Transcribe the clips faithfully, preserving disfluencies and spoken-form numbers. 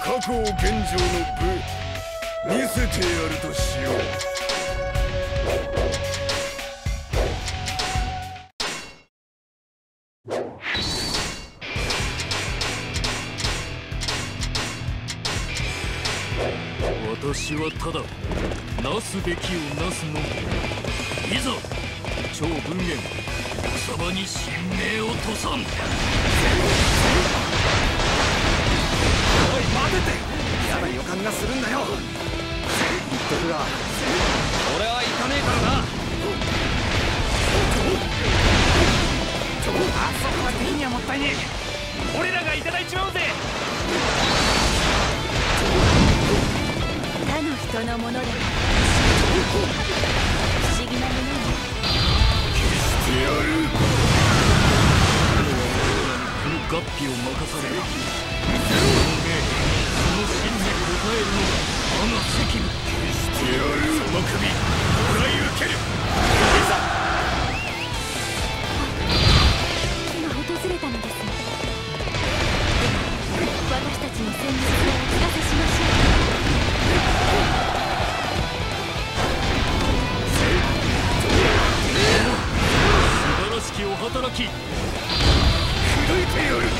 過去現状の部見せてやるとしよう。 私はただなすべきをなすのみ。いざ超文言草場に神明をとさん。おい待てて、嫌な予感がするんだよ。言っとくが俺は行かねえからな。あそこは敵にはもったいねえ。俺らがいただいちまうぜ。 他の人のものだから不思議なものよ。 消してやる。 この合皮を任される。その真に応えるのが我が責務。 消してやる。 その首もらい受ける。 今訪れたのです。私たちの戦術をお聞かせしましょう。 素晴らしきお働き。 砕いてやる。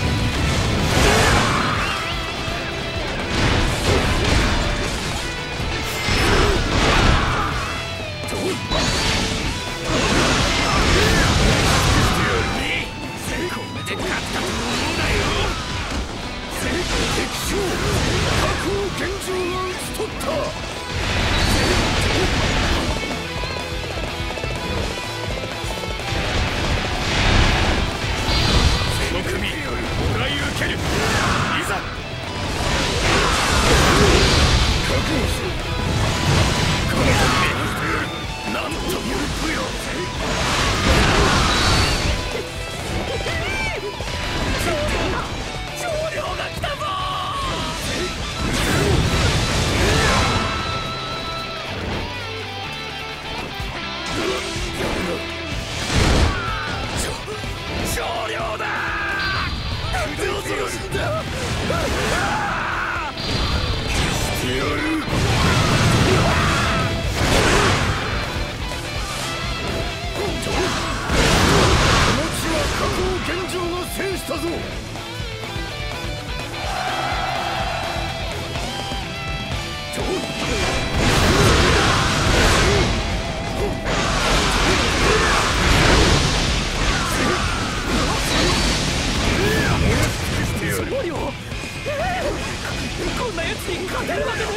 こんな奴に勝てるわけね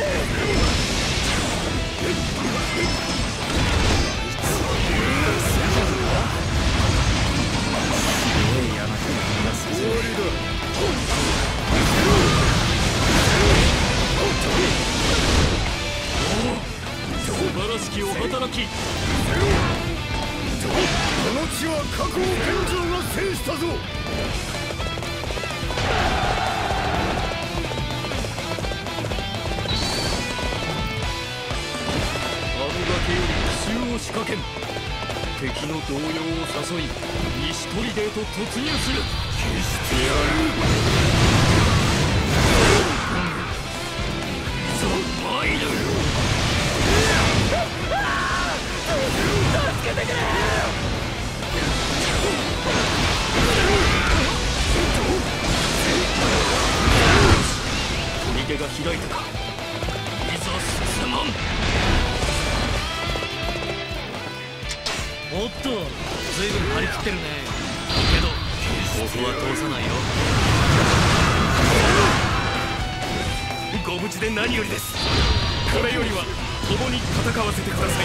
素晴らしきお働き。 この地は過去を現状が制したぞ。 奇襲を仕掛けん。敵の動揺を誘い西砦へと突入する。 消してやる。 いざ参る。 助けてくれ。 砦が開いたか。いざ進まん。 おっと、ずいぶん張り切ってるね。けどここは通さないよ。ご無事で何よりです。これよりは共に戦わせてください。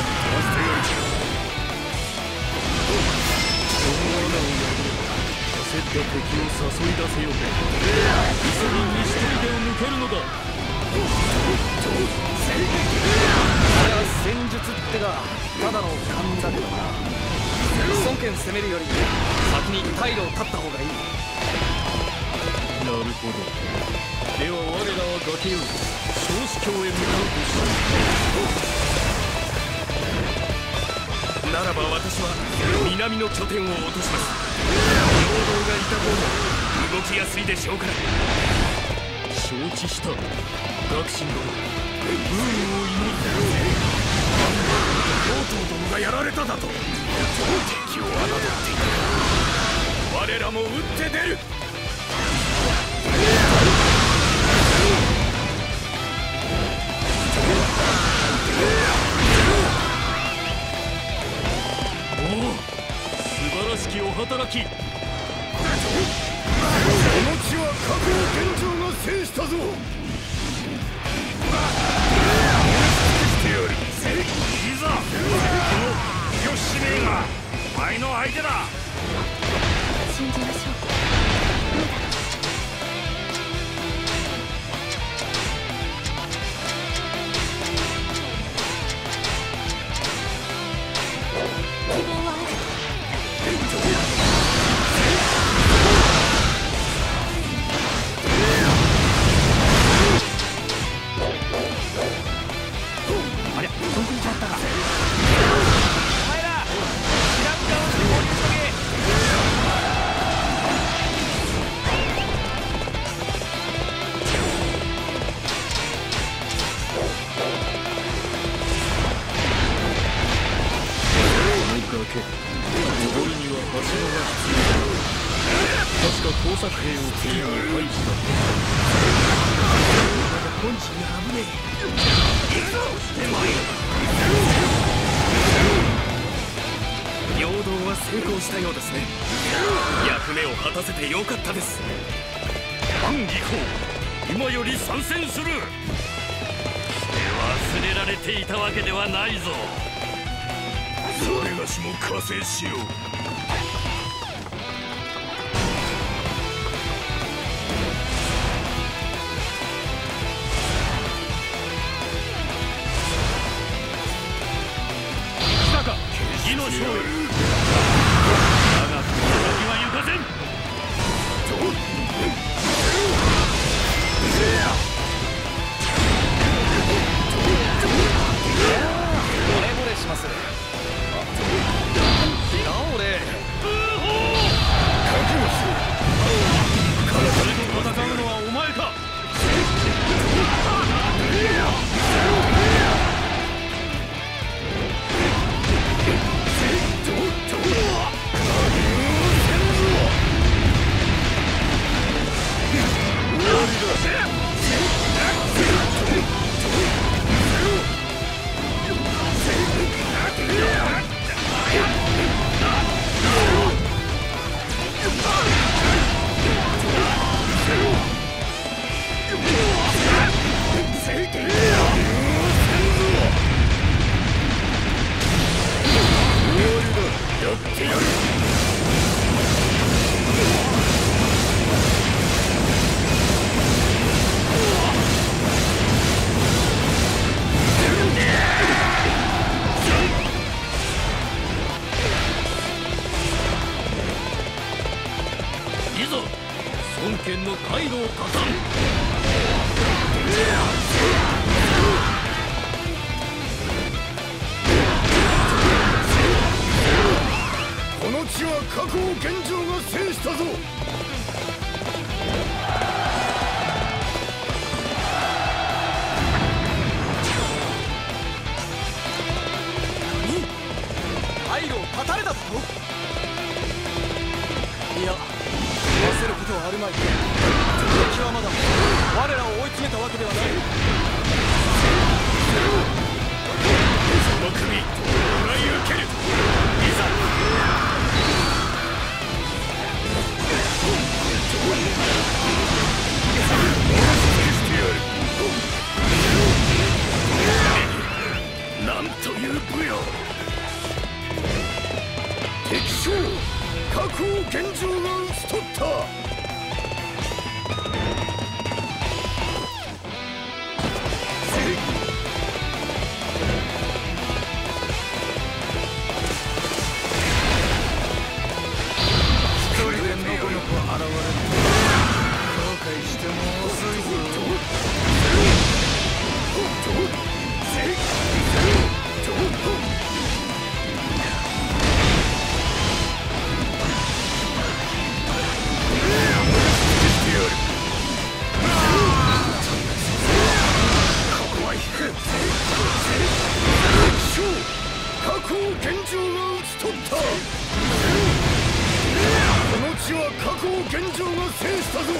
この罠を破れ焦った敵を誘い出せよう。急ぎ西砦を抜けるのだ。 あれは戦術ってがただの勘だけどな。孫権攻めるより先に退路を断った方がいい。 なるほど。では我らは崖より小司教へ向かうとした。 ならば私は南の拠点を落とします。陽動がいた方が動きやすいでしょうから。 承知した。学信殿、武運を祈る。 両党どもがやられただと。敵を侮っていた。我らも打って出る。 おお、素晴らしきお働き。 この地は過去の現状が制したぞ。してやる。いざよしめえがお前の相手だ。 信じましょう。希望はある。 ありゃ、どこ行っちゃったか。お前ら、知らん顔に放り投げ。 登るには橋場が必要だ。確か工作兵を次に配した。本陣が危ねえ。行くぞ手前。 陽動は成功したようですね。役目を果たせてよかったです。 万義公、今より参戦する。忘れられていたわけではないぞ。 それがしも加勢しよう。 義の勝利。我が先は行かせん。 惚れ惚れします。なおれ。 彼と戦うのはお前か。いざ孫権の退路を断たん。 この地は過去を現状が制したぞ。 退路を断たれたぞ。いや、焦ることはあるまい。敵はまだ我らを追い詰めたわけではない。 その首もらい受ける。いざ。なんという武勇。敵将過去を現状が討ち取った。Yeah! ぞ。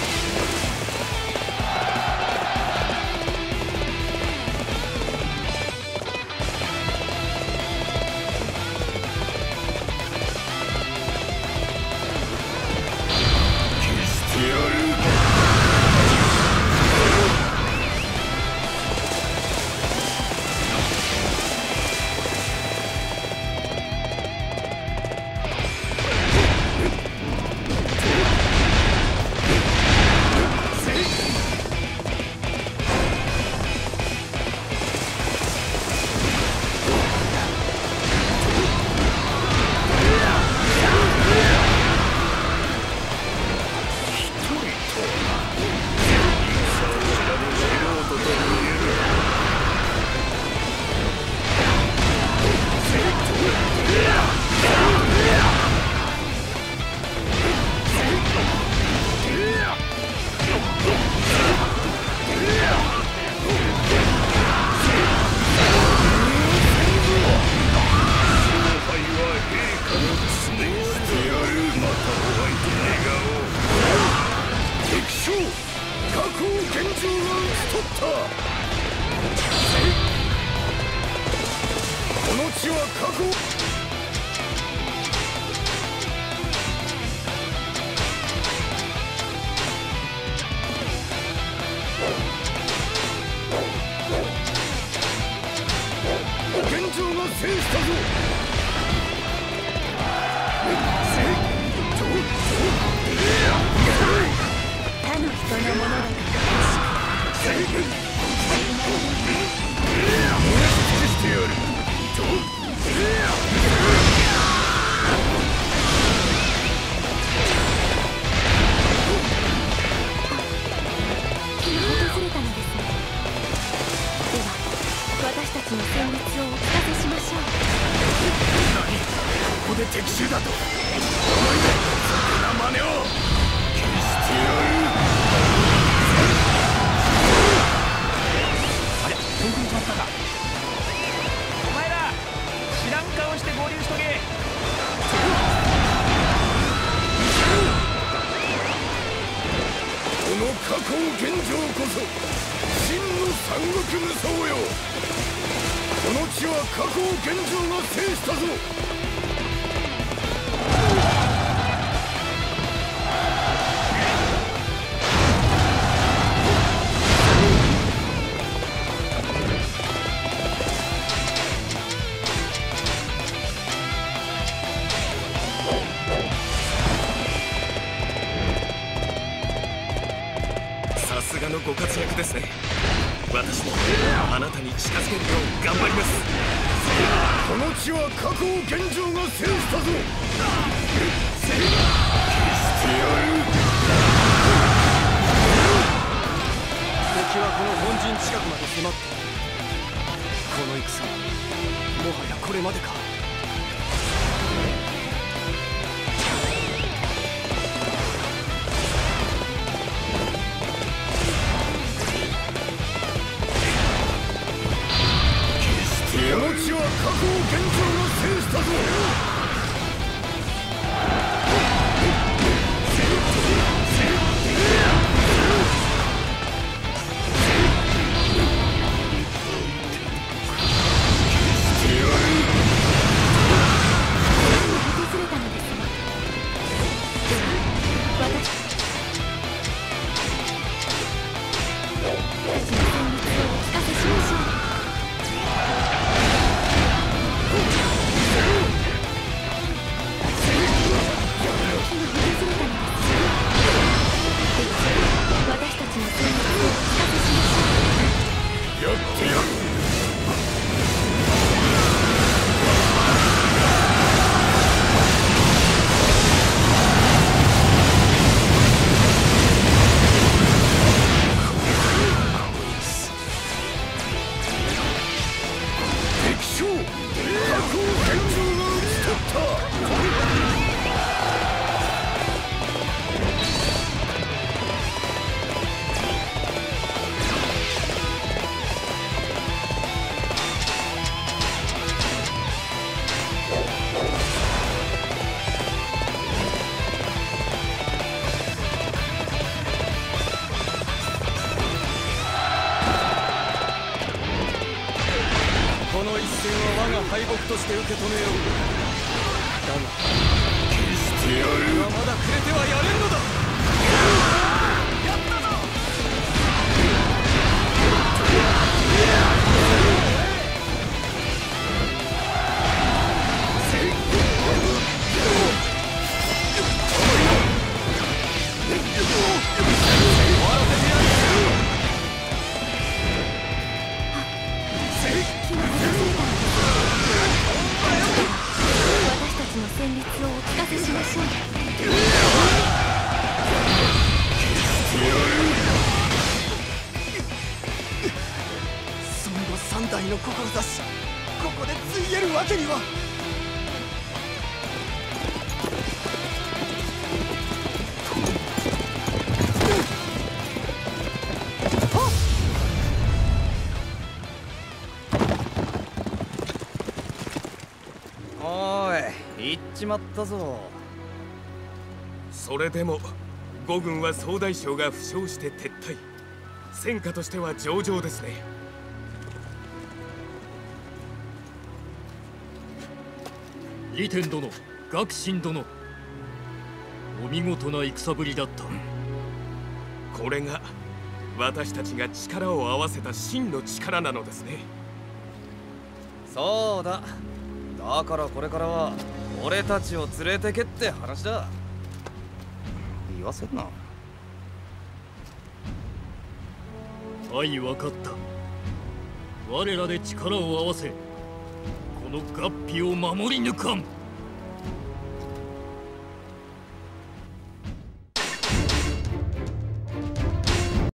ご活躍ですね。私もあなたに近づけるよう頑張ります。 この地は過去を現状が制したぞ。決してやる。 敵はこの本陣近くまで迫っている。この戦もはやこれまでか。 この地は過去を現状が制したぞ。決してやる。 木として受け止めよう。だが決してやる。 俺はまだ触れてはやれんのだ。やったぞ。 旋律をお聞かせしましょう。 孫悟三代の志、ここでついえるわけには。おーい、行っちまったぞ。 それでも呉軍は総大将が負傷して撤退。戦果としては上々ですね。 李天殿、学信殿、お見事な戦ぶりだった。 これが私たちが力を合わせた真の力なのですね。 そうだ。だからこれからは俺たちを連れてけって話だ。言わせんな。 はい分かった。我らで力を合わせこの合皮を守り抜かん。